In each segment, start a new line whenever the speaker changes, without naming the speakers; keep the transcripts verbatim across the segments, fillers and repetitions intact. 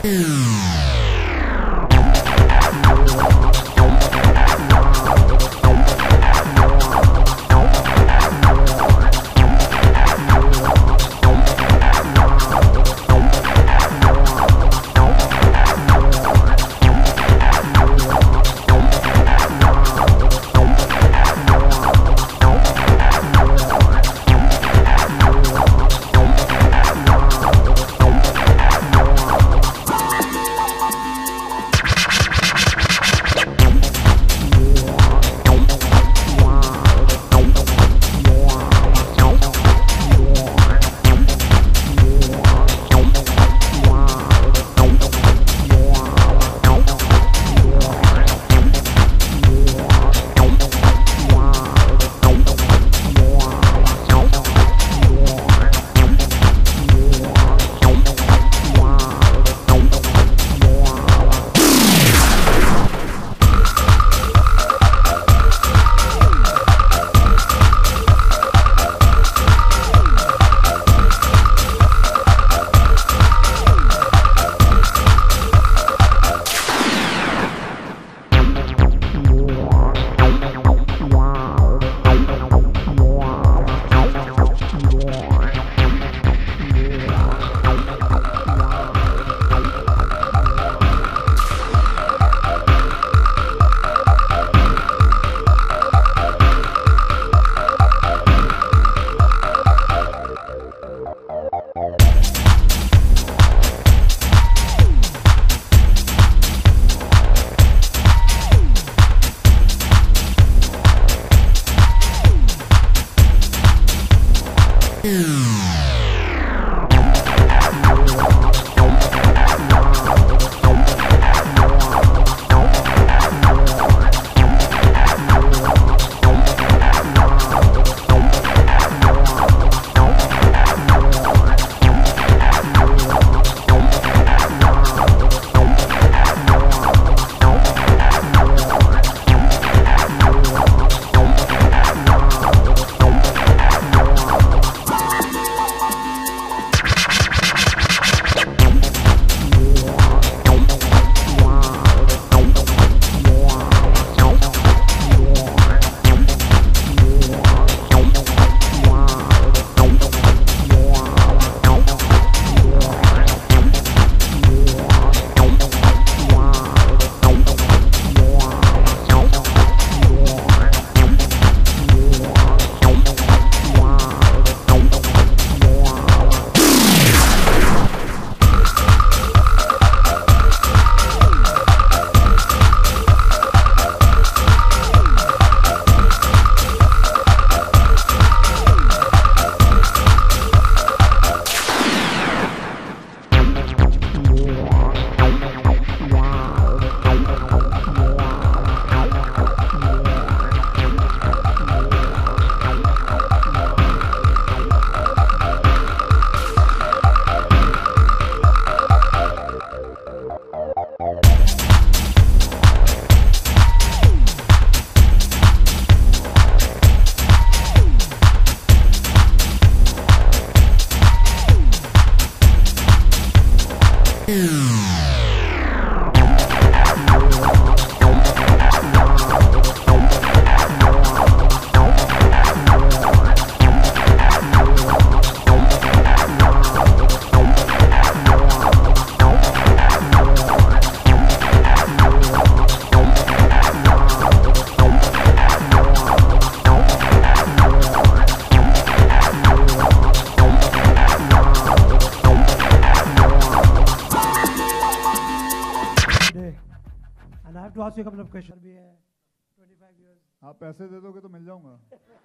ask you a couple of questions. भी है twenty-five years.
आप पैसे दे दोगे तो मिल जाऊंगा.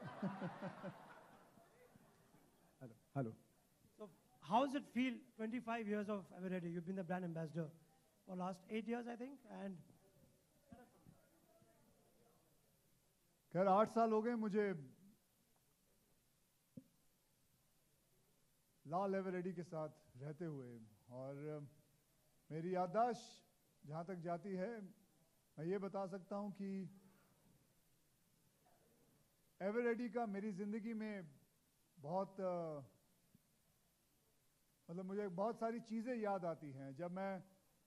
Hello, hello.
So how does it feel? twenty-five years of Everready. You've been the brand ambassador for last eight years, I think, and.
खैर आठ साल हो गए मुझे लाल एवरेडी के साथ रहते हुए, और मेरी याददाश्त जहाँ तक जाती है मैं ये बता सकता हूँ कि एवरेडी का मेरी ज़िंदगी में बहुत मतलब मुझे बहुत सारी चीज़ें याद आती हैं. जब मैं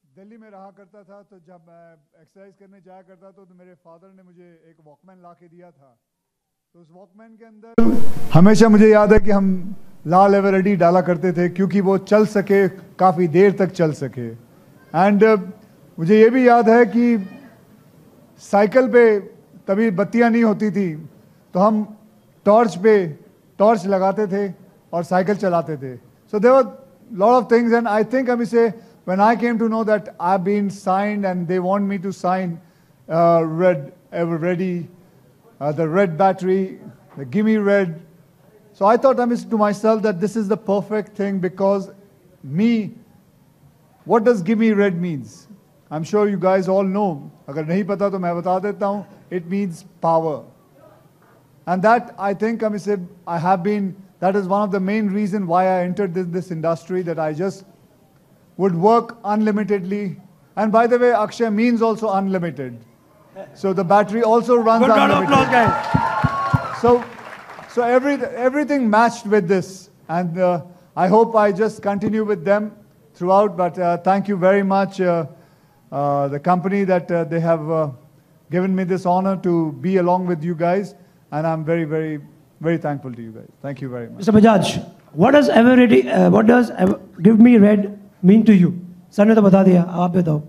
दिल्ली में रहा करता था, तो जब मैं एक्सरसाइज करने जाया करता तो, तो मेरे फादर ने मुझे एक वॉकमैन ला के दिया था। तो उस वॉकमैन के अंदर हमेशा मुझे याद है कि हम लाल एवरेडी डाला करते थे, क्योंकि वो चल सके, काफ़ी देर तक चल सके। एंड uh, मुझे ये भी याद है कि साइकिल पे तभी बत्तियां नहीं होती थी, तो हम टॉर्च पे टॉर्च लगाते थे और साइकिल चलाते थे। So there were lot of things, and I think I say when I came to know that I've been signed and they want me to sign uh, red ever ready, uh, the red battery, the gimme red. So I thought I mean, to myself that this is the perfect thing, because me, what does gimme red means? I'm sure you guys all know. Agar nahi pata to main bata deta hu. It means power. And that, I think, I mean, say, I have been, that is one of the main reasons why I entered this, this industry, that I just would work unlimitedly. And by the way, Akshay means also unlimited. So the battery also runs
Good
unlimited.
Applause, guys.
So, so every, everything matched with this. And uh, I hope I just continue with them throughout. But uh, thank you very much, uh, uh, the company that uh, they have uh, given me this honor to be along with you guys. And I'm very, very, very thankful to you guys. Thank you very much.
Mister Bajaj, what does ever ready, uh, what does ever, give me red mean to you? Sir ne to bata diya, aap batao.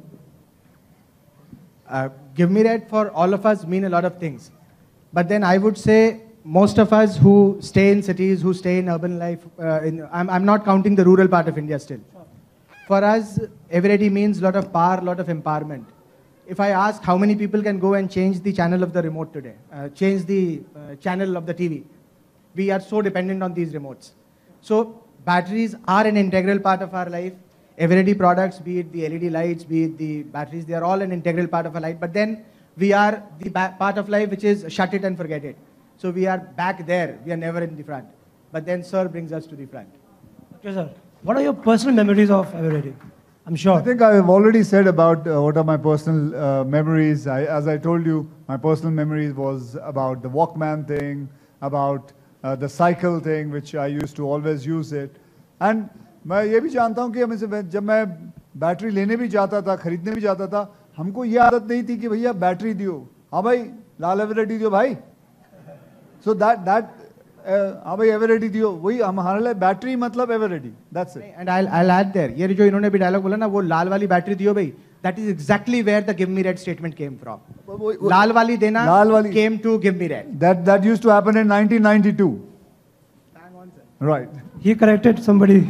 Uh, give me red for all of us mean a lot of things. But then I would say most of us who stay in cities, who stay in urban life, uh, in, I'm, I'm not counting the rural part of India still. For us, everready means a lot of power, a lot of empowerment. If I ask how many people can go and change the channel of the remote today, uh, change the uh, channel of the T V, we are so dependent on these remotes. So batteries are an integral part of our life. Everready products, be it the L E D lights, be it the batteries, they are all an integral part of our life. But then we are the part of life which is shut it and forget it. So we are back there. We are never in the front. But then Sir brings us to the front.
Okay, sir. What are your personal memories of Everready? I'm sure.
I think I've already said about uh, what are my personal uh, memories. I, as I told you, my personal memories was about the Walkman thing, about uh, the cycle thing, which I used to always use it. And मैं ये भी जानता हूँ कि हम इसे जब मैं बैटरी लेने भी जाता था, खरीदने भी जाता था, हमको ये आदत नहीं थी कि भैया बैटरी दियो, हाँ भाई लाल एवरेडी दियो भाई. So that that हाँ भाई एवरेडी दियो, वही हमारे लिए बैटरी मतलब Eveready. That's it.
And I'll I'll add there. ये जो इन्होंने भी डायलॉग बोला ना, वो लाल वाली बैटरी दियो भाई. That is exactly where the give me red statement came from. लाल वाली देना
लाल वाली
came to give me red.
That that used to happen in nineteen ninety-two.
Hang on, sir.
Right.
He corrected somebody.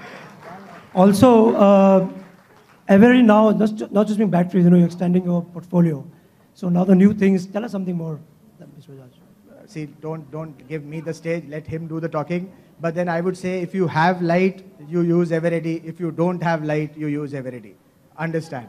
Also, uh, Everready now, just, not just being batteries, you know, you're extending your portfolio. So now the new things, tell us something more, Mister Bajaj.
See, don't don't give me the stage. Let him do the talking. But then I would say, if you have light, you use Everready. If you don't have light, you use Everready. Understand?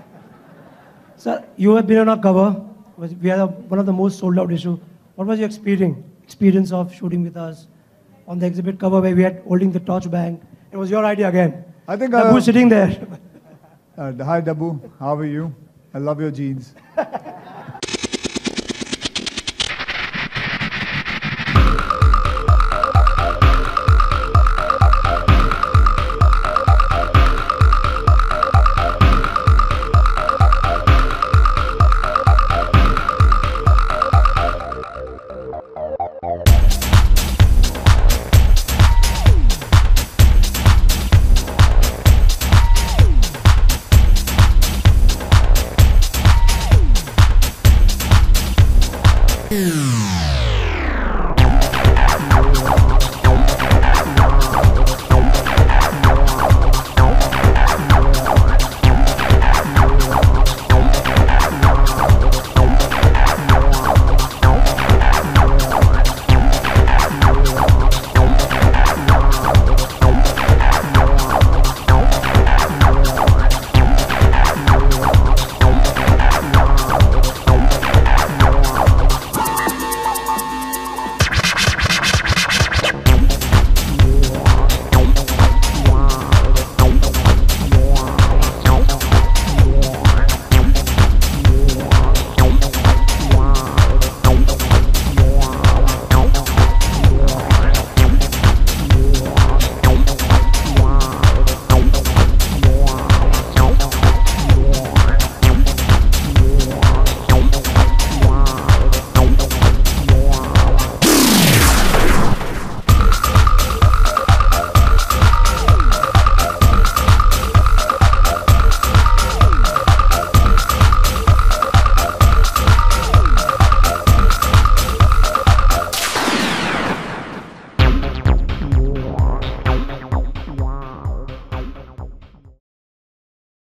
Sir, you have been on our cover. We had a, one of the most sold out issue. What was your experience experience of shooting with us on the exhibit cover where we had holding the torch bang? It was your idea again.
I think
Dabu
uh,
sitting there.
uh, hi Dabu, how are you? I love your jeans.
Yeah.